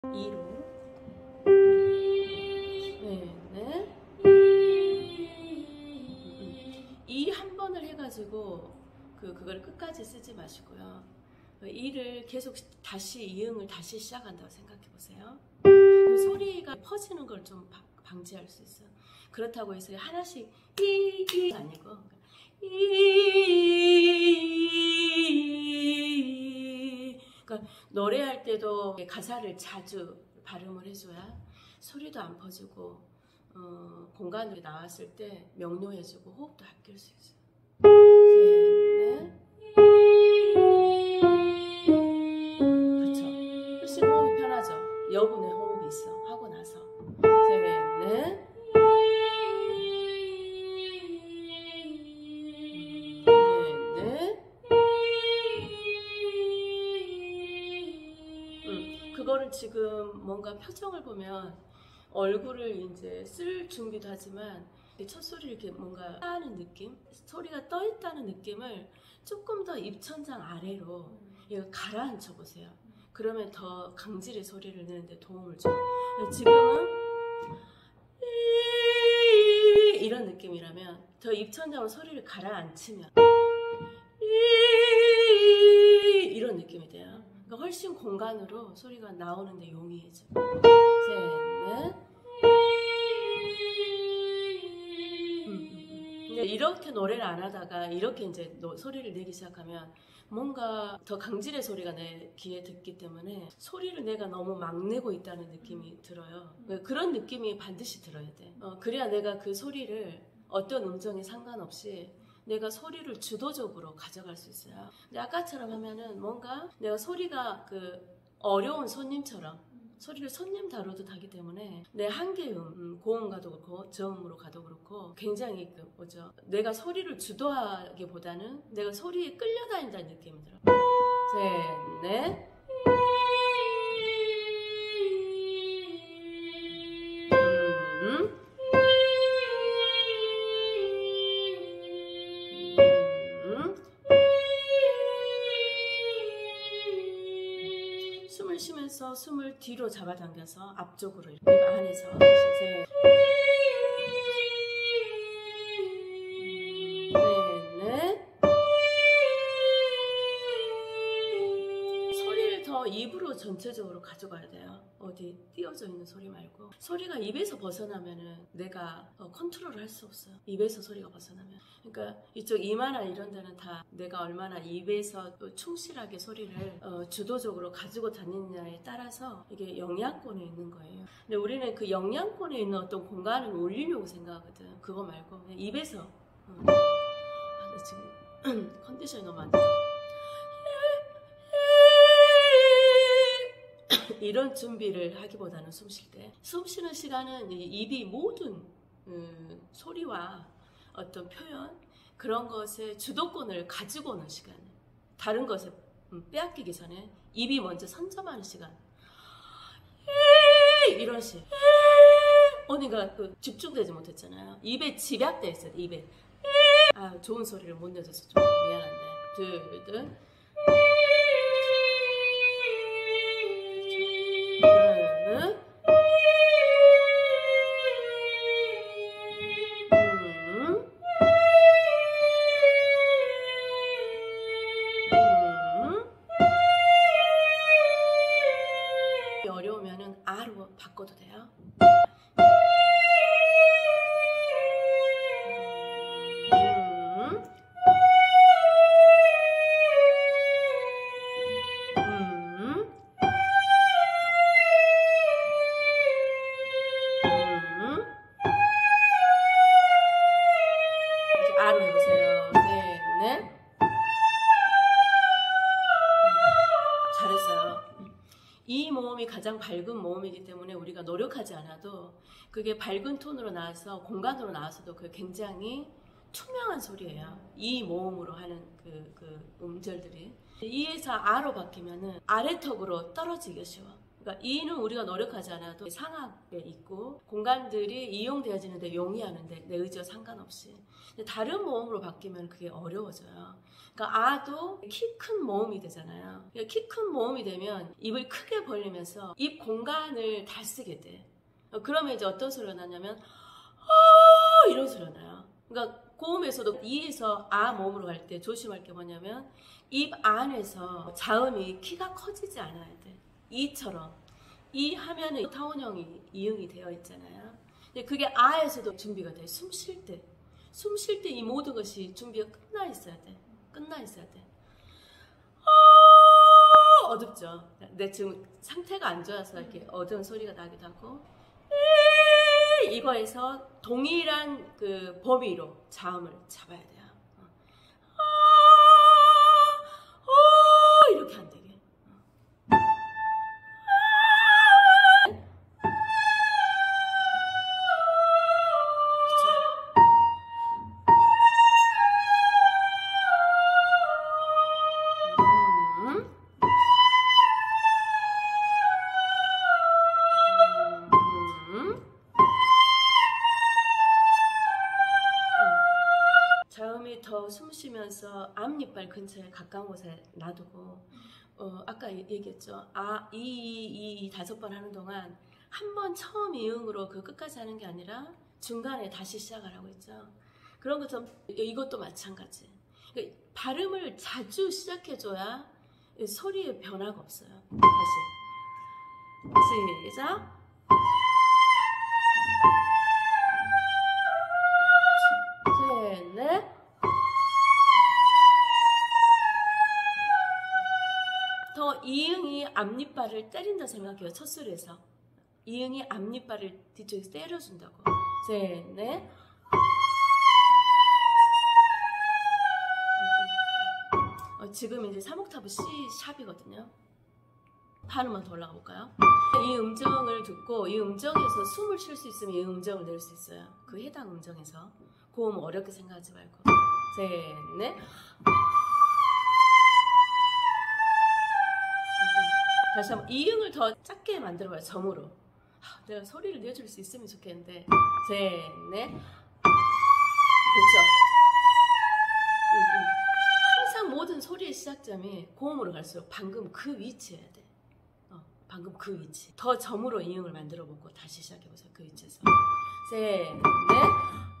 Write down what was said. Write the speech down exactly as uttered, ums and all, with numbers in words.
이로 네, 네. 이 한 번을 해가지고 그 그걸 끝까지 쓰지 마시고요. 이를 계속 다시 이응을 다시 시작한다고 생각해 보세요. 소리가 퍼지는 걸 좀 방지할 수 있어요. 그렇다고 해서 하나씩 이, 이 아니고 이. 그러니까 노래할 때도 가사를 자주 발음을 해줘야 소리도 안 퍼지고 어, 공간으로 나왔을 때 명료해지고 호흡도 아낄 수 있어요. 셋, 넷. 그렇죠. 훨씬 호흡이 편하죠. 여분의 호흡이 있어. 하고 나서 셋, 넷. 그거를 지금 뭔가 표정을 보면 얼굴을 이제 쓸 준비도 하지만 첫 소리를 이렇게 뭔가 하는 느낌, 소리가 떠 있다는 느낌을 조금 더 입천장 아래로 이거 가라앉혀 보세요. 그러면 더 강질의 소리를 내는데 도움을 줘요. 지금은 이런 느낌이라면 더 입천장으로 소리를 가라앉히면 이런 느낌이 돼요. 그러니까 훨씬 공간으로 소리가 나오는데 용이해져. 셋, 넷. 음. 근데 이렇게 노래를 안 하다가 이렇게 이제 노, 소리를 내기 시작하면 뭔가 더 강질의 소리가 내 귀에 듣기 때문에 소리를 내가 너무 막 내고 있다는 느낌이 들어요. 그런 느낌이 반드시 들어야 돼. 어, 그래야 내가 그 소리를 어떤 음정에 상관없이 내가 소리를 주도적으로 가져갈 수 있어요. 근데 아까처럼 하면은 뭔가 내가 소리가 그 어려운 손님처럼 소리를 손님 다루듯 하기 때문에 내 한계음, 음, 고음가도 그렇고 저음으로 가도 그렇고 굉장히 그 뭐죠? 내가 소리를 주도하기보다는 내가 소리에 끌려다닌다는 느낌이 들어요. 셋, 넷. 음. 숨을 쉬면서 숨을 뒤로 잡아당겨서 앞쪽으로 입 안에서 셋, 넷. 소리를 더 입으로 전체적으로 가져가야 돼요. 어디 띄어져 있는 소리 말고. 소리가 입에서 벗어나면은 내가 어, 컨트롤을 할 수 없어요. 입에서 소리가 벗어나면. 그러니까 이쪽 이마나 이런 데는 다 내가 얼마나 입에서 충실하게 소리를 어, 주도적으로 가지고 다니느냐에 따라서 이게 영향권에 있는 거예요. 근데 우리는 그 영향권에 있는 어떤 공간을 올리려고 생각하거든. 그거 말고 그냥 입에서. 어. 아, 나 지금 컨디션이 너무 안 좋아. 이런 준비를 하기보다는 숨 쉴 때 숨 쉬는 시간은 입이 모든 음, 소리와 어떤 표현 그런 것의 주도권을 가지고 오는 시간, 다른 것에 음, 빼앗기기 전에 입이 먼저 선점하는 시간. 이런 식 언니가 그 집중되지 못했잖아요. 입에 집약돼 있어요. 입에 아 좋은 소리를 못 내줘서 좀 미안한데 둘, 둘. 어려우면은 아로 바꿔도 돼요. 아로 해보세요. 네, 네. 잘했어요. 이 모음이 가장 밝은 모음이기 때문에 우리가 노력하지 않아도 그게 밝은 톤으로 나와서 공간으로 나와서도 그 굉장히 투명한 소리예요. 이 모음으로 하는 그, 그 음절들이. 이에서 아로 바뀌면은 아래턱으로 떨어지기가 쉬워. 그러니까 이는 우리가 노력하지 않아도 상하에 있고 공간들이 이용되어지는데 용이하는데 내 의지와 상관없이. 근데 다른 모음으로 바뀌면 그게 어려워져요. 그러니까 아도 키 큰 모음이 되잖아요. 그러니까 키 큰 모음이 되면 입을 크게 벌리면서 입 공간을 다 쓰게 돼. 그러면 이제 어떤 소리가 나냐면 아 이런 소리가 나요. 그러니까 고음에서도 이에서 아 모음으로 갈 때 조심할 게 뭐냐면 입 안에서 자음이 키가 커지지 않아야 돼. 이처럼 이 하면은 타원형이 이응이 되어 있잖아요. 근데 그게 아에서도 준비가 돼. 숨 쉴 때, 숨 쉴 때 이 모든 것이 준비가 끝나 있어야 돼. 끝나 있어야 돼. 아, 어둡죠. 내 지금 상태가 안 좋아서 이렇게 어두운 소리가 나기도 하고. 이거에서 동일한 그 범위로 자음을 잡아야 돼요. 아, 어, 이렇게 안 되게. 자음이 더 숨 쉬면서 앞니빨 근처에 가까운 곳에 놔두고 어, 아까 얘기했죠. 아, 이, 이, 이 다섯 번 하는 동안 한 번 처음 이응으로 그 끝까지 하는 게 아니라 중간에 다시 시작하라고 했죠. 그런 것처럼 이것도 마찬가지. 그러니까 발음을 자주 시작해줘야 소리에 변화가 없어요. 다시 시작. 셋, 넷. 더 이응이 앞니빨을 때린다 생각해요. 첫 소리에서 이응이 앞니빨을 뒤쪽에서 때려준다고. 셋, 넷. 어, 지금 이제 삼 옥타브 C 샵이거든요. 하나만 더 올라가 볼까요? 이 음정을 듣고 이 음정에서 숨을 쉴 수 있으면 이 음정을 낼 수 있어요. 그 해당 음정에서. 고음 어렵게 생각하지 말고. 셋, 넷. 다시 한번 이응을 더 작게 만들어봐요. 점으로. 아, 내가 소리를 내줄 수 있으면 좋겠는데. 셋, 넷. 그렇죠. 응, 응. 항상 모든 소리의 시작점이 고음으로 갈수록 방금 그 위치여야 돼. 어, 방금 그 위치. 더 점으로 이응을 만들어보고 다시 시작해보세요. 그 위치에서. 셋, 넷.